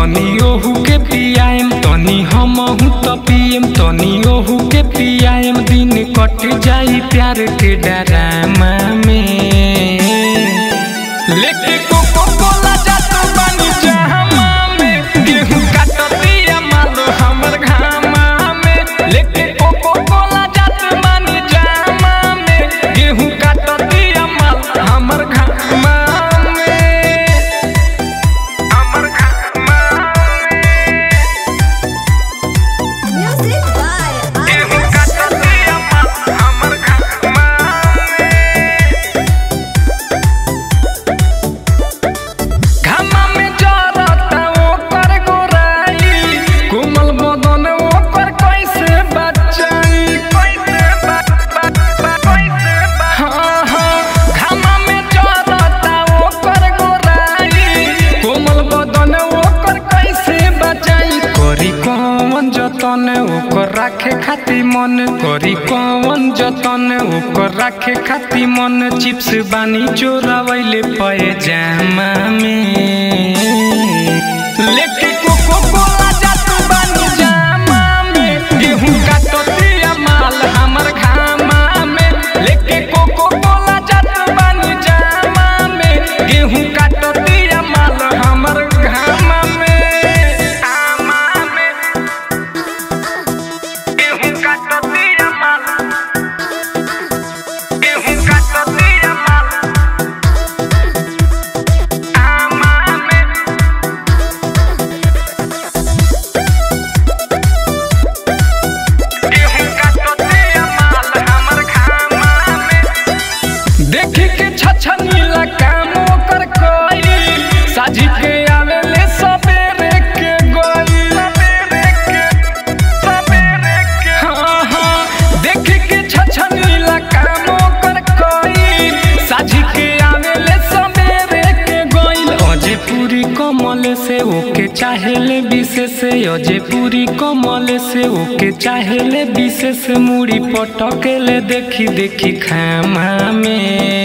तनी ओहू के पियाएम तनी हमहू तो पियम तनी ओहू के पियाएम दिन कट जाई प्यार के डरामा में लेके कोको कोला जात बानी जहामा में गेहूं काटतिया मालो हमर घामा में लेके कोको कोला जात बानी जहामा में गेहूं काटतिया माल हमर घामा राखे खाती मन करी कौन जतन ओकर राखे खाती मन चिप्स बानी चोरावैले पैजामा में लेके कोको कोला जात बानी जामा में गेहूं काटतिया माल हमर घामा में लेके कोको कोला जात बानी जामा में गेहूं काटतिया माल हमर घामा में से ओके चाहेले विशेष अजे पूरी कमल से ओके चाहेले विशेष मुड़ी पटकेले देखी देखी खामा में।